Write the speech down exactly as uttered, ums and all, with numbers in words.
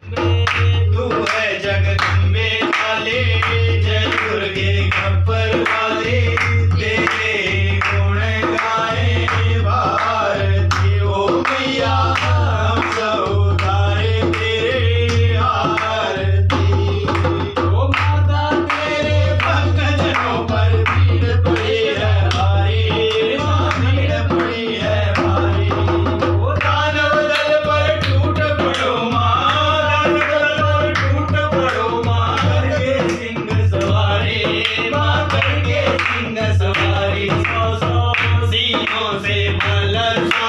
तू है जगदम्बे वाले, जय दुर्गे खप्पर वाले, तेरे गुण गाए भारती। ओ मैया हम सब उतारे तेरे आरती। ओ माता तेरे भक्त जनों पर भीड़ पड़ी है भारी, माँ भीड़ पड़ी है भारी। ओ दानव दल पर टूट पड़ो माँ, सवारी सौ सौ सीनों से मलर